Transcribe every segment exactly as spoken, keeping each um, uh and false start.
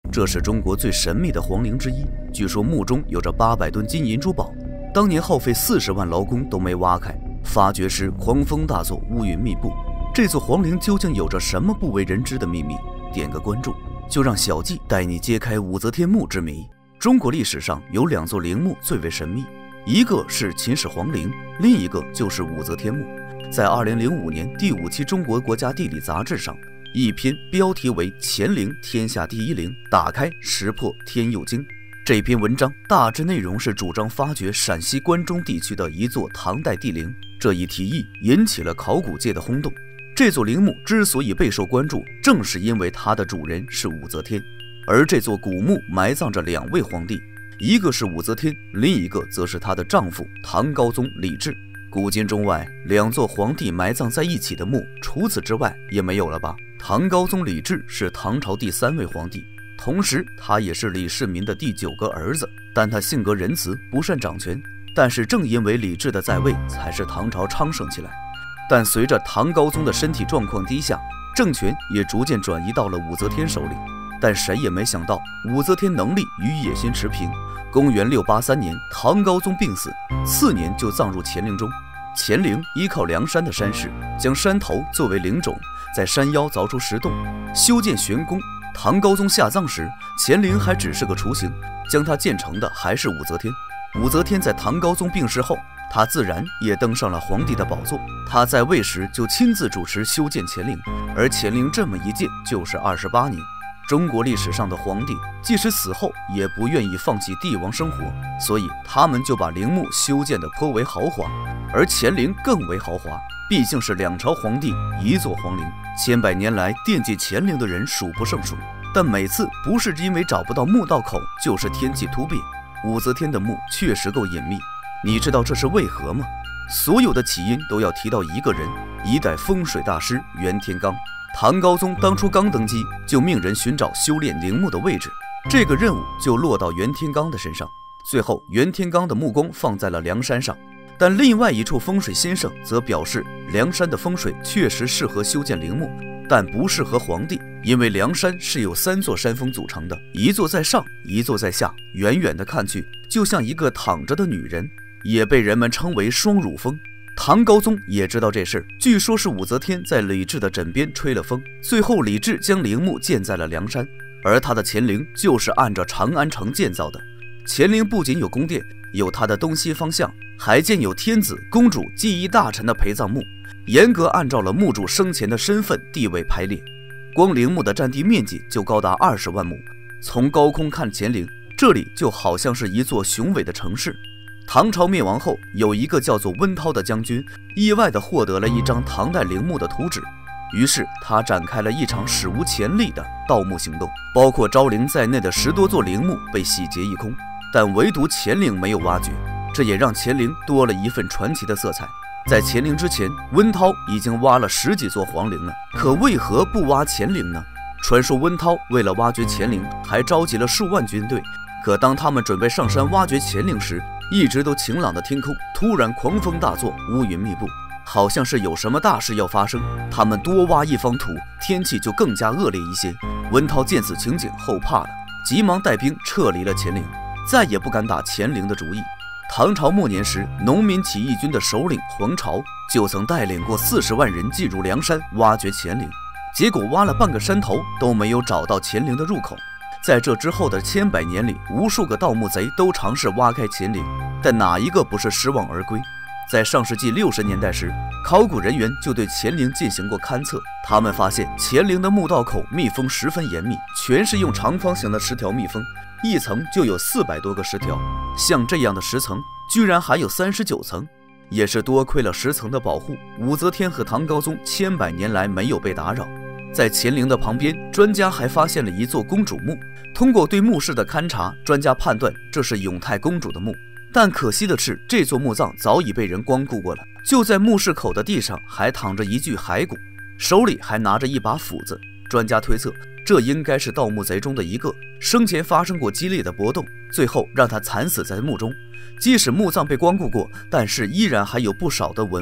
这是中国最神秘的皇陵之一，据说墓中有着八百吨金银珠宝，当年耗费四十万劳工都没挖开，发掘时狂风大作，乌云密布。这座皇陵究竟有着什么不为人知的秘密？点个关注，就让小纪带你揭开武则天墓之谜。中国历史上有两座陵墓最为神秘，一个是秦始皇陵，另一个就是武则天墓。在二零零五年第五期中国国家地理杂志上，一篇标题为《乾陵天下第一陵，打开识破天佑经》。这篇文章大致内容是主张发掘陕西关中地区的一座唐代帝陵，这一提议引起了考古界的轰动。这座陵墓之所以备受关注，正是因为它的主人是武则天，而这座古墓埋葬着两位皇帝，一个是武则天，另一个则是她的丈夫唐高宗李治。古今中外，两座皇帝埋葬在一起的墓，除此之外也没有了吧？唐高宗李治是唐朝第三位皇帝，同时他也是李世民的第九个儿子，但他性格仁慈，不善掌权。但是正因为李治的在位，才是唐朝昌盛起来。但随着唐高宗的身体状况低下，政权也逐渐转移到了武则天手里。但谁也没想到，武则天能力与野心持平。公元六八三年，唐高宗病死，次年就葬入乾陵中。乾陵依靠梁山的山势，将山头作为陵冢，在山腰凿出石洞，修建玄宫。唐高宗下葬时，乾陵还只是个雏形，将它建成的还是武则天。武则天在唐高宗病逝后，他自然也登上了皇帝的宝座。他在位时就亲自主持修建乾陵，而乾陵这么一建就是二十八年。中国历史上的皇帝，即使死后也不愿意放弃帝王生活，所以他们就把陵墓修建得颇为豪华。而乾陵更为豪华，毕竟是两朝皇帝一座皇陵，千百年来惦记乾陵的人数不胜数。但每次不是因为找不到墓道口，就是天气突变。武则天的墓确实够隐秘，你知道这是为何吗？所有的起因都要提到一个人，一代风水大师袁天罡。唐高宗当初刚登基，就命人寻找修炼陵墓的位置，这个任务就落到袁天罡的身上。最后，袁天罡的目光放在了梁山上，但另外一处风水先生则表示，梁山的风水确实适合修建陵墓，但不适合皇帝，因为梁山是由三座山峰组成的，一座在上，一座在下，远远的看去就像一个躺着的女人，也被人们称为双乳峰。唐高宗也知道这事，据说是武则天在李治的枕边吹了风，最后李治将陵墓建在了梁山，而他的乾陵就是按照长安城建造的。乾陵不仅有宫殿，有它的东西方向，还建有天子、公主、记忆大臣的陪葬墓，严格按照了墓主生前的身份地位排列。光陵墓的占地面积就高达二十万亩，从高空看乾陵，这里就好像是一座雄伟的城市。唐朝灭亡后，有一个叫做温韬的将军，意外地获得了一张唐代陵墓的图纸，于是他展开了一场史无前例的盗墓行动，包括昭陵在内的十多座陵墓被洗劫一空，但唯独乾陵没有挖掘，这也让乾陵多了一份传奇的色彩。在乾陵之前，温韬已经挖了十几座皇陵了，可为何不挖乾陵呢？传说温韬为了挖掘乾陵，还召集了数万军队，可当他们准备上山挖掘乾陵时，一直都晴朗的天空突然狂风大作，乌云密布，好像是有什么大事要发生。他们多挖一方土，天气就更加恶劣一些。温韬见此情景后怕了，急忙带兵撤离了乾陵，再也不敢打乾陵的主意。唐朝末年时，农民起义军的首领黄巢就曾带领过四十万人进入梁山挖掘乾陵，结果挖了半个山头都没有找到乾陵的入口。在这之后的千百年里，无数个盗墓贼都尝试挖开乾陵，但哪一个不是失望而归？在上世纪六十年代时，考古人员就对乾陵进行过勘测，他们发现乾陵的墓道口密封十分严密，全是用长方形的石条密封，一层就有四百多个石条，像这样的石层居然还有三十九层，也是多亏了石层的保护，武则天和唐高宗千百年来没有被打扰。在乾陵的旁边，专家还发现了一座公主墓。通过对墓室的勘察，专家判断这是永泰公主的墓。但可惜的是，这座墓葬早已被人光顾过了。就在墓室口的地上还躺着一具骸骨，手里还拿着一把斧子。专家推测，这应该是盗墓贼中的一个，生前发生过激烈的搏斗，最后让他惨死在墓中。即使墓葬被光顾过，但是依然还有不少的文物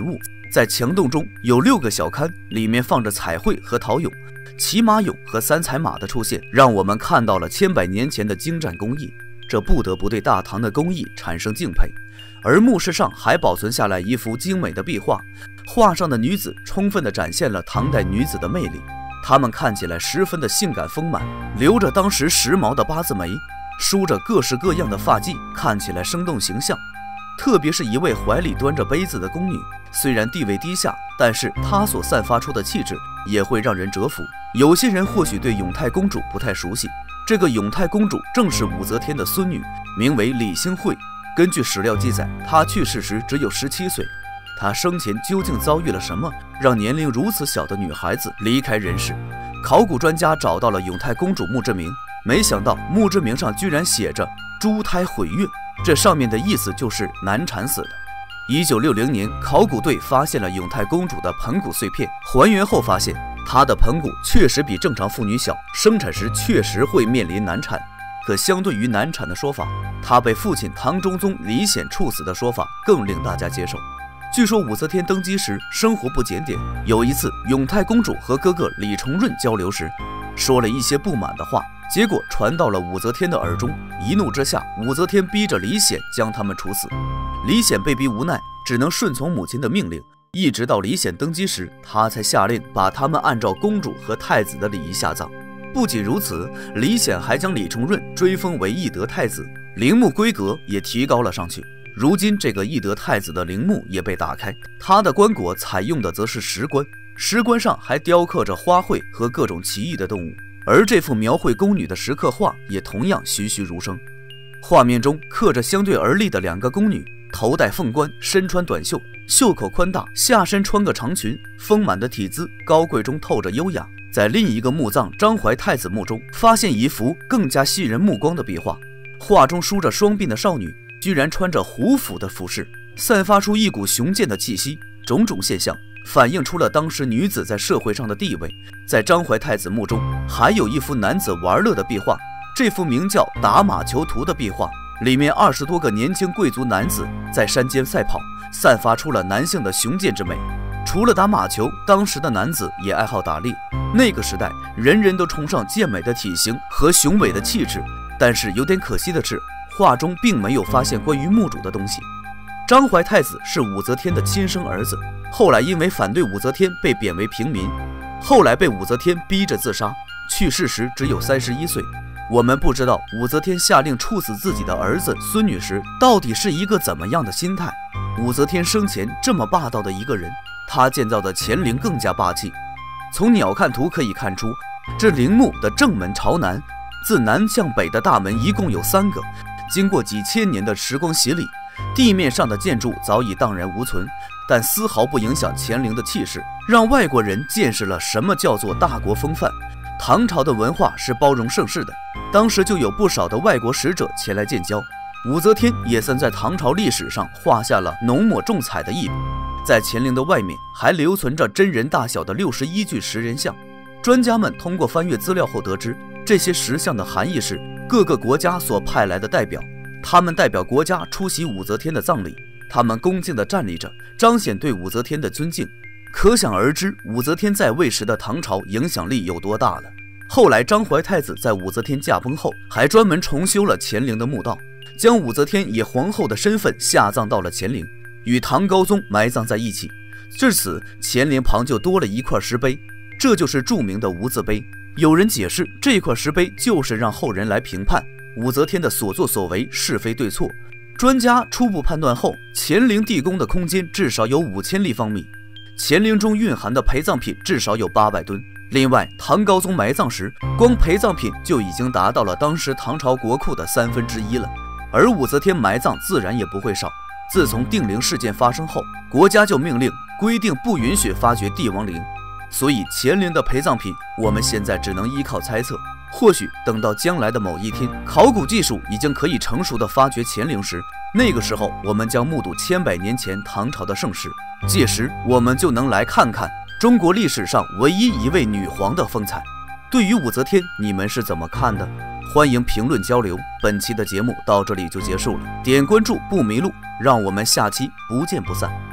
在墙洞中有六个小龛，里面放着彩绘和陶俑、骑马俑和三彩马的出现，让我们看到了千百年前的精湛工艺，这不得不对大唐的工艺产生敬佩。而墓室上还保存下来一幅精美的壁画，画上的女子充分地展现了唐代女子的魅力，她们看起来十分的性感丰满，留着当时时髦的八字眉，梳着各式各样的发髻，看起来生动形象。特别是一位怀里端着杯子的宫女，虽然地位低下，但是她所散发出的气质也会让人折服。有些人或许对永泰公主不太熟悉，这个永泰公主正是武则天的孙女，名为李兴惠。根据史料记载，她去世时只有十七岁。她生前究竟遭遇了什么，让年龄如此小的女孩子离开人世？考古专家找到了永泰公主墓志铭，没想到墓志铭上居然写着“珠胎毁孕”，这上面的意思就是难产死的。一九六零年，考古队发现了永泰公主的盆骨碎片，还原后发现她的盆骨确实比正常妇女小，生产时确实会面临难产。可相对于难产的说法，她被父亲唐中宗李显处死的说法更令大家接受。据说武则天登基时生活不检点，有一次永泰公主和哥哥李重润交流时，说了一些不满的话，结果传到了武则天的耳中。一怒之下，武则天逼着李显将他们处死。李显被逼无奈，只能顺从母亲的命令，一直到李显登基时，他才下令把他们按照公主和太子的礼仪下葬。不仅如此，李显还将李重润追封为懿德太子，陵墓规格也提高了上去。如今这个懿德太子的陵墓也被打开，他的棺椁采用的则是石棺，石棺上还雕刻着花卉和各种奇异的动物，而这幅描绘宫女的石刻画也同样栩栩如生。画面中刻着相对而立的两个宫女，头戴凤冠，身穿短袖，袖口宽大，下身穿个长裙，丰满的体姿，高贵中透着优雅。在另一个墓葬张怀太子墓中，发现一幅更加吸人目光的壁画，画中梳着双鬓的少女居然穿着胡服的服饰，散发出一股雄健的气息。种种现象反映出了当时女子在社会上的地位。在张怀太子墓中还有一幅男子玩乐的壁画，这幅名叫《打马球图》的壁画里面二十多个年轻贵族男子在山间赛跑，散发出了男性的雄健之美。除了打马球，当时的男子也爱好打猎。那个时代人人都崇尚健美的体型和雄伟的气质，但是有点可惜的是，画中并没有发现关于墓主的东西。张怀太子是武则天的亲生儿子，后来因为反对武则天被贬为平民，后来被武则天逼着自杀，去世时只有三十一岁。我们不知道武则天下令处死自己的儿子孙女时到底是一个怎么样的心态。武则天生前这么霸道的一个人，她建造的乾陵更加霸气。从鸟瞰图可以看出，这陵墓的正门朝南，自南向北的大门一共有三个，经过几千年的时光洗礼，地面上的建筑早已荡然无存，但丝毫不影响乾陵的气势，让外国人见识了什么叫做大国风范。唐朝的文化是包容盛世的，当时就有不少的外国使者前来建交，武则天也算在唐朝历史上画下了浓墨重彩的一笔。在乾陵的外面还留存着真人大小的六十一具石人像，专家们通过翻阅资料后得知，这些石像的含义是各个国家所派来的代表，他们代表国家出席武则天的葬礼，他们恭敬地站立着，彰显对武则天的尊敬。可想而知，武则天在位时的唐朝影响力有多大了。后来张怀太子在武则天驾崩后，还专门重修了乾陵的墓道，将武则天以皇后的身份下葬到了乾陵，与唐高宗埋葬在一起。至此，乾陵旁就多了一块石碑，这就是著名的无字碑。有人解释，这块石碑就是让后人来评判武则天的所作所为是非对错。专家初步判断后，乾陵地宫的空间至少有五千立方米，乾陵中蕴含的陪葬品至少有八百吨。另外，唐高宗埋葬时，光陪葬品就已经达到了当时唐朝国库的三分之一了，而武则天埋葬自然也不会少。自从定陵事件发生后，国家就命令规定不允许发掘帝王陵，所以乾陵的陪葬品我们现在只能依靠猜测。或许等到将来的某一天，考古技术已经可以成熟地发掘乾陵时，那个时候我们将目睹千百年前唐朝的盛世，届时我们就能来看看中国历史上唯一一位女皇的风采。对于武则天，你们是怎么看的？欢迎评论交流。本期的节目到这里就结束了，点关注不迷路，让我们下期不见不散。